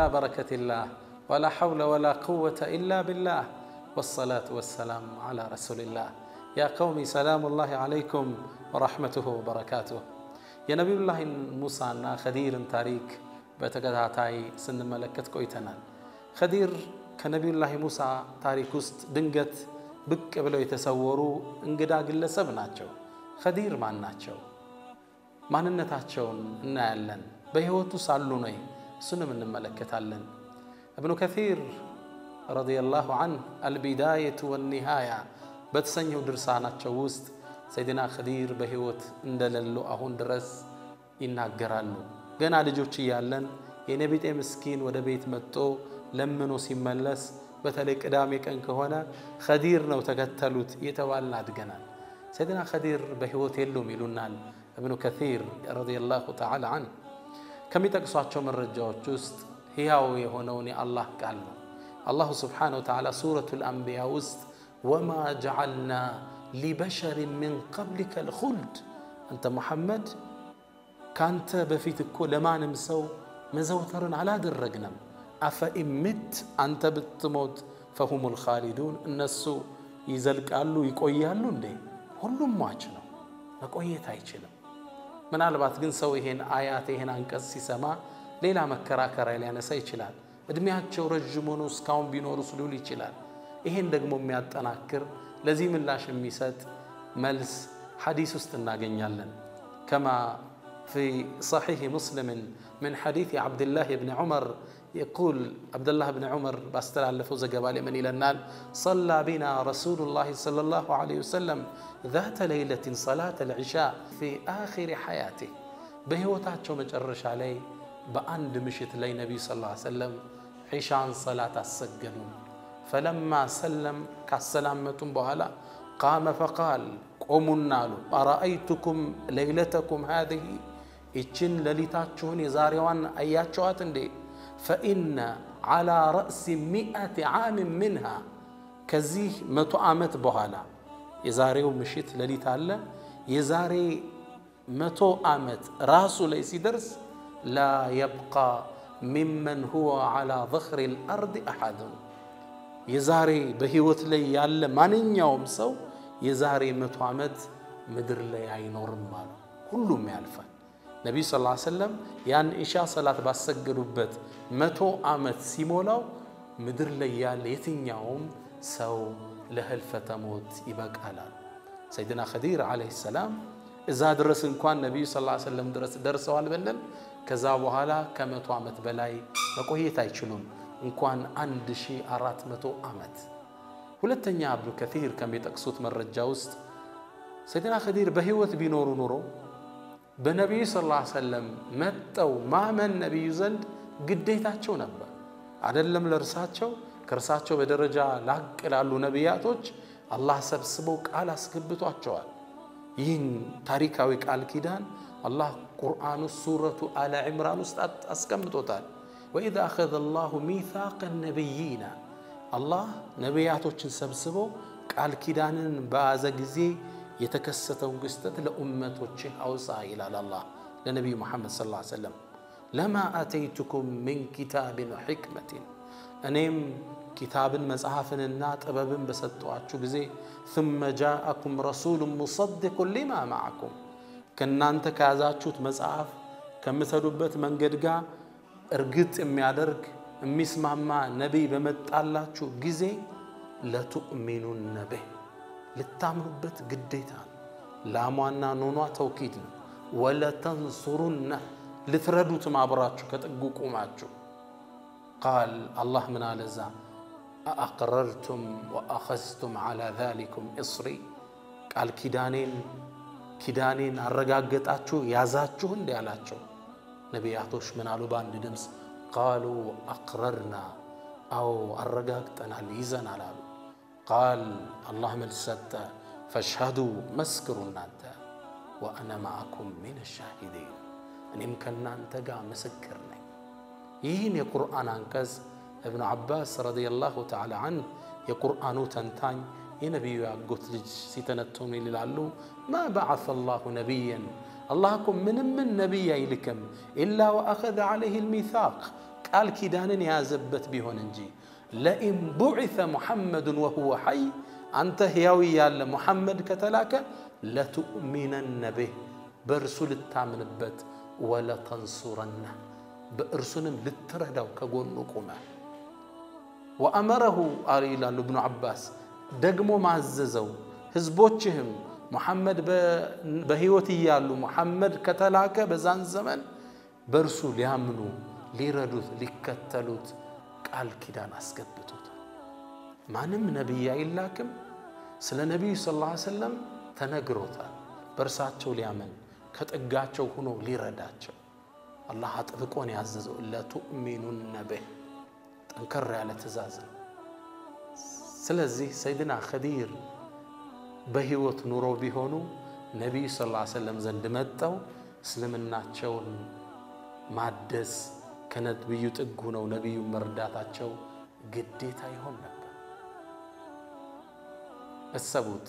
على بركة الله ولا حول ولا قوة إلا بالله والصلاة والسلام على رسول الله يا قومي سلام الله عليكم ورحمته وبركاته يا نبي الله موسى خدير تاريك بتقدهاتاي سن ملكت كويتنا خدير كنبي الله موسى تاريك وسط دنقت بك بلو يتسوروا انقدا قلسب ناتشو خدير ما ناتشو ما ننتاتشون نعلن بيهوتو سالوني سنة من ملكتالن ابن كثير رضي الله عنه البداية والنهاية بتسنيو درساناتشو وسط سيدنا خدير بهوت اندللو اهون درس يناغرالو ገና ልጆች ያለን የነቢጤ ምስኪን ወደ ቤት መጥቶ ለምኖ ሲመለስ በተለይ ቅዳሜ ቀን ከሆነ خدير ነው ተከተሉት የተባልን አድገናል سيدنا خدير በህይወት የሉም ይሉናል ابن كثير رضي الله تعالى عنه ከሚጠቅሷቸው መረጃዎች ውስጥ ሕያው የሆነውን የአላህ ቃል ነው الله سبحانه وتعالى سورة الأنبياء ውስጥ وما جعلنا لبشر من قبلك الخلد أنت محمد كانت بفيتكو لما نمسو مزوترن على درقنم أفإمت أنت بتموت فهم الخالدون النسو يزلق قالوا يقويالو ليه ሁሉም ሟች ነው መቆየት አይችልም ምናልባት ግን ሰው ይሄን አያት ይሄን አንቀጽ ሲሰማ ሌላ መከራከሪያ ሊያነሳ ይችላል እድሜያቸው ረጅም ሆኖ እስካሁን ቢኖሩ ሊል ይችላል ይሄን ደግሞ የሚያጠናክር ለዚህ ምላሽ የሚሰጥ መልስ ሐዲስ ውስጥ እናገኛለን كما في صحيح مسلم من حديث عبد الله بن عمر يقول عبد الله بن عمر باستلفوا زغبالي من الى النال صلى بنا رسول الله صلى الله عليه وسلم ذات ليلة صلاة العشاء في آخر حياته بهوتاچو مጨረሻ ላይ በአንድ ምሽት ላይ ነብዩ ሰለላሁ ዐለይሂ ወሰለም ዒሻን ሰላት አሰገዱ فلما سلم كسلامتم بኋላ قام فقال قومنا أرأيتكم ليلتكم هذه إيشن لليتاچون يزاريوان أياچوات اندي فإن على رأس 100 عام منها كزيه 100 عامت بኋላ يزاريو مشيت لليت አለ يزاري 100 عامت راسو ላይ ሲደርስ لا يبقى ممن هو على ظهر الأرض أحد የዛሬ በህይወት ላይ ያለ ማንኛውም ሰው የዛሬ 100 ዓመት ምድር ላይ አይኖርም ማለት ሁሉም ያልፋል ነብዩ ሰለላሁ ዐለይሂ ወሰለም ያን ኢሻ ሰላት ባሰገዱበት 100 ዓመት ሲሞላው ምድር ላይ ያለ የትኛውም ሰው ለህልፈተ ሞት ይበቃል ሰይድና ኸዲር አለይሂ ሰላም እዛ ድረስ እንኳን ነብዩ ሰለላሁ ዐለይሂ ወሰለም ድረስ ደርሰዋል በለን ከዛ በኋላ ከ100 ዓመት በላይ መቆየት አይችሉም እንኳን 1400 ዓመት ሁለተኛ አብዱ ከثير ከሚጠቅሱት መረጃ ውስጥ ሰይድና ኸዲር በህይወት ቢኖሩ ኖሮ በነብዩ ሰለላሁ ዐለይሂ ወሰለም መጣው ማመን ነብዩ ዘንድ ግዴታቸው ነበር አይደለም ለርሳቸው ከርሳቸው በደረጃ ላቅ ላሉ ነብያቶች አላህ ሰብስበው ቃል አስገብቷቸዋል ይህን ታሪካዊ ቃል ኪዳን አላህ ቁርአኑ ሱረቱ አለ ኢምራን ውስጥ አስቀምጦታል وإذا أخذ الله ميثاق النبيين الله نبياتوችን ሰብስቦ ቃል ኪዳንን በአዘ ጊዜ የተከሰተውን ክስተት ለኡመቶች አውሳ ይላል አላህ ለነብዩ መሐመድ ሰለላሁ ዐለይሂ ወሰለም لما أتيتكم من كتاب وحكمة እኔም ኪታብን መጽሐፍንና ጥበብን በሰጠዋችሁ ጊዜ ثم جاءكم رسول مصدق لما معكم ከናንተ ከያዛችሁት መጽሐፍ ከምትሰዱበት መንገድ ጋር እርግጥ የሚያደርግ የሚስማማ ነብይ በመጣላችሁ ጊዜ ለቱእሚኑን به ልታምኑበት ግዴታ ላሟና ኖኗ ተውኪድ ነው ወለተንሱሩነ ልትረዱት ማብራችሁ ከጥጉ ቆማችሁ قال الله من على أقررتم وأخذتم على ذلكم إصري قال كيدانين አረጋገጣችሁ ያዛችሁ እንዴ አላችሁ ነብያቶች ምን አሉ ባንድ ድምጽ قالوا أقررنا أو أرقاقتنا ليزن على قال الله من الستة فاشهدوا مسكروا أنت وأنا معكم من الشاهدين أن يمكننا أن تقع مسكرني يهين يقرآن عنكز ابن عباس رضي الله تعالى عنه يقرآن تنتان ينبي يعقوت لج سيتنتوني للعلو ما بعث الله نبيا اللهكم من نبي إلكم إلا وأخذ عليه الميثاق ቃል ኪዳንን ያዘበት ቢሆን እንጂ ለኢን ቡዒሰ ሙሐመዱን ወሁወ ሐይ አንተ ሕያው ያለ ሙሐመድ ከተላከ ለቱእሚነነ ቢህ በእርሱ ልታምንበት ወለተንሱረነ በእርሱንም ልትረዳው ከጎኑ ቁመ ወአመረሁ ይላሉ ኢብኑ ዓባስ ደግሞ ማዘዘው ህዝቦችህም ሙሐመድ በህይወት እያሉ ሙሐመድ ከተላከ በዛን ዘመን በእርሱ ሊያምኑ ሊረዱት ሊከተሉት ቃል ኪዳን አስገብቶታል። ማንም ነቢይ አይላክም ስለ ነቢዩ ሰለላሁ ዐለይሂ ወሰለም ተነግሮታል። በእርሳቸው ሊያምን ከጥጋቸው ሆኖ ሊረዳቸው አላህ አጥብቆን ያዘዘው ለቱእሚኑነ ቢህ ጠንከር ያለ ትእዛዝ ነው። ስለዚህ ሰይድና ኸዲር በህይወት ኑሮ ቢሆኑ ነቢዩ ሰለላሁ ዐለይሂ ወሰለም ዘንድ መጣው እስልምናቸውን ማደስ ከነብዩ ጥግ ሆነው ነብዩ መርዳታቸው ግዴታ ይሆን ነበር። እሰቡት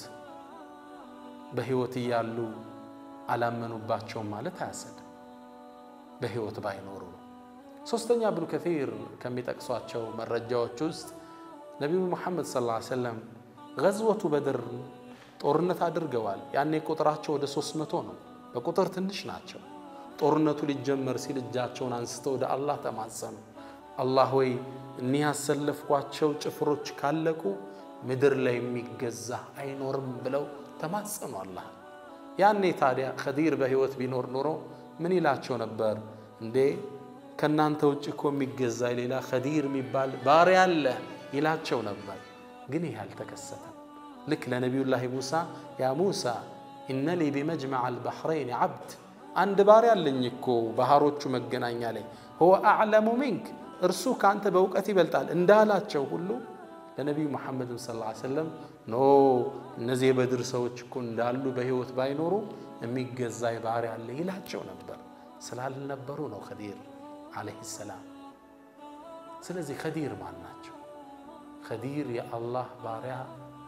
በህይወት ያሉ አላመኑባቸው ማለት አያሰድ በህይወት ባይኖሩ። ሶስተኛ ኢብኑ ከሲር ከሚጠቅሷቸው መረጃዎች ውስጥ ነብዩ መሐመድ ሰለላሁ ዐለይሂ ወሰለም ገዝወቱ በድር ጦርነት አድርገዋል። ያኔ ቁጥራቸው ወደ 300 ነው። በቁጥር ትንሽ ናቸው። ጦርነቱ ሊጀመር ሲል እጃቸውን አንስተው ወደ አላህ ተማጸኑ። አላህ ወይ እኒ ያሰለፍኳቸው ጭፍሮች ካለቁ ምድር ላይ የሚገዛ አይኖርም ብለው ተማጸኑ አላህ። ያኔ ታዲያ ኸዲር በህይወት ቢኖር ኖሮ ምን ይላቸው ነበር? እንዴ ከናንተ ውጭ እኮ የሚገዛ ሌላ ኸዲር የሚባል ባሪያ አለ ይላቸው ነበር። ግን ይህ አልተከሰተም። ልክ ለነቢዩላህ ሙሳ ያ ሙሳ ኢነ ሊ ቢመጅመዕ አልበሕረይን ዓብድ አንድ ባሪያ አለኝ እኮ ባህሮቹ መገናኛ ላይ هو أعلم منك እርሱ ካንተ በእውቀት ይበልጣል እንዳላቸው ሁሉ ለነብዩ መሐመድ ሰለላሁ ዐለይሂ ወሰለም ኖ እነዚህ በድር ሰዎች እኮ እንዳሉ በህይወት ባይኖሩ የሚገዛ ባሪያ አለ ይላቸው ነበር። ስላልነበሩ ነው ኸዲር አለይሂ ሰላም። ስለዚህ ኸዲር ማን ናቸው? ኸዲር የአላህ ባሪያ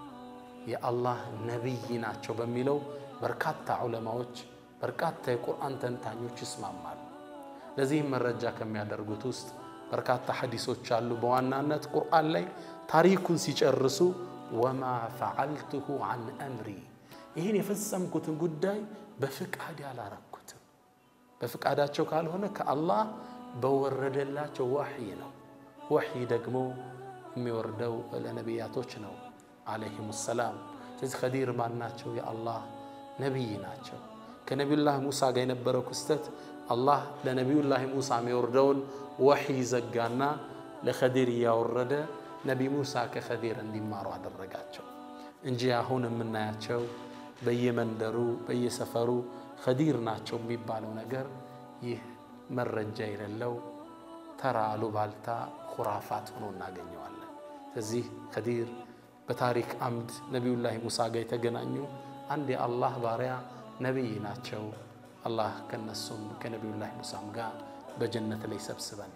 የአላህ ነብይ ናቸው በሚለው በርካታ ዑለማዎች በርካታ የቁርአን ተንታኞች ይስማማሉ። ለዚህም መረጃ ከሚያደርጉት ውስጥ በርካታ ሐዲሶች አሉ። በዋናነት ቁርአን ላይ ታሪኩን ሲጨርሱ ወማ ፈዐልቱሁ ዐን አምሪ ይህን የፈጸምኩትን ጉዳይ በፍቃድ ያላረኩትም በፍቃዳቸው ካልሆነ ከአላህ በወረደላቸው ወህይ ነው። ወህይ ደግሞ የሚወርደው ለነቢያቶች ነው አለይሂም ሰላም። ስለዚህ ኸዲር ማን ናቸው? የአላህ ነብይ ናቸው። ከነቢዩላህ ሙሳ ጋር የነበረው ክስተት አላህ ለነቢዩላህ ሙሳ የሚወርደውን ወህይ ዘጋና ለኸዲር ያወረደ ነቢ ሙሳ ከኸዲር እንዲማሩ አደረጋቸው እንጂ አሁን የምናያቸው በየመንደሩ በየሰፈሩ ኸዲር ናቸው የሚባለው ነገር ይህ መረጃ የሌለው ተራ አሉባልታ ኹራፋት ሆኖ እናገኘዋለን። ስለዚህ ኸዲር በታሪክ አምድ ነቢዩላህ ሙሳ ጋር የተገናኙ አንድ የአላህ ባሪያ ነብይ ናቸው። አላህ ከነሱም ከነቢዩላህ ሙሳም ጋር በጀነት ላይ ሰብስበን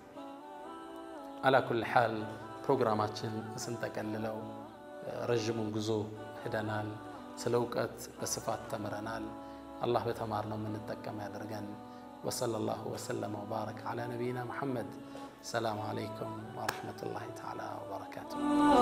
አላ ኩል ሐል ፕሮግራማችን ስንጠቀልለው ረጅሙን ጉዞ ሄደናል። ስለ እውቀት በስፋት ተምረናል። አላህ በተማርነው የምንጠቀም ያደርገን። ወሰለላሁ ወሰለም ወባረከ ዐላ ነቢይና ሙሐመድ። ሰላም አለይኩም ወረሕመቱላሂ ተዓላ ወበረካቱሁ።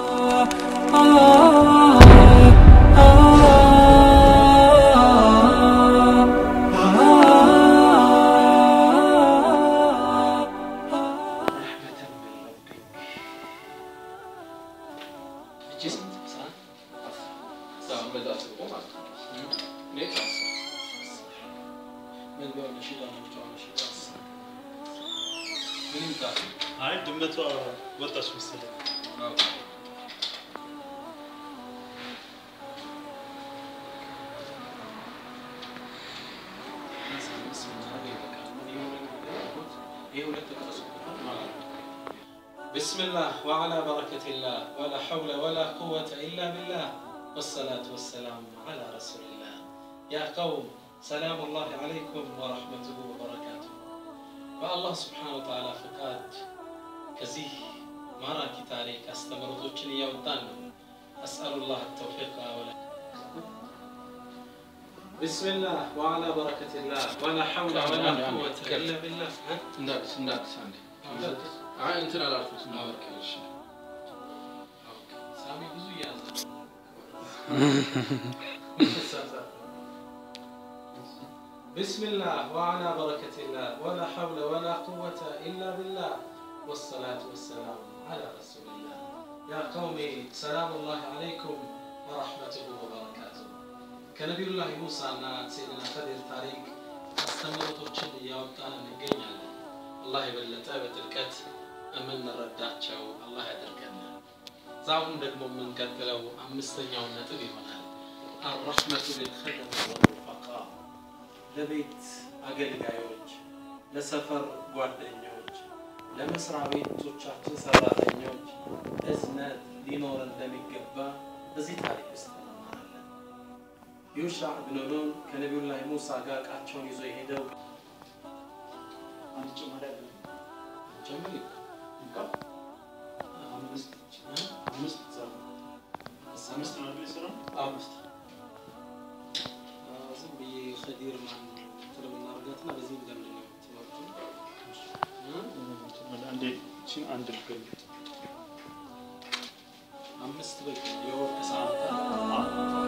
بسم الله وعلى بركة الله ولا حول ولا قوة إلا بالله والصلاة والسلام على رسول الله. يا قوم سلام الله عليكم ورحمته وبركاته. والله سبحانه وتعالى فقاد كزيه مراكي تاريخ استمرت وجني يوطان. أسأل الله التوفيق ولا بسم الله وعلى بركة الله ولا حول ولا قوة إلا بالله. እንትን አላልኩትም ኦኬ እሺ ኦኬ ሳሚ ብዙ ያዘ بسم الله وعلى بركة الله ولا حول ولا قوة إلا بالله والصلاة والسلام على رسول الله يا قومي سلام الله عليكم ورحمته وبركاته كنبي الله موسى سيدنا خضر تاريخ استمرتوچن ያወጣን እንገኛለን الله የበለጠ በጥልቀት እምን ረዳቸው الله ያደርገን ዛውን ደግሞ ምን ከተለው አምስተኛው ነጥብ ይሆናል الرحمة بالخدم والرفقاء ለቤት አገልጋዮች ለሰፈር ጓደኞች ለመስሪያ ቤቶቻችን ሰራተኞች እዝነት ሊኖር እንደሚገባ በዚህ ታሪክ ውስጥ እንማራለን ዩሻዕ ብን ኑን ከነቢዩላህ ሙሳ ጋር ቃቸውን ይዞ ሄደው አንቺ ማለት ነው ጀምሪ አምስት ነው የሚሰራው አምስት ዝምብዬ خدير ማን ተለምና አርጋትና በዚህ እንደምንለው ትወርቱ አንዴ ቺን አንድ ልገኝ አምስት በቂ የወርቅ ሳንታ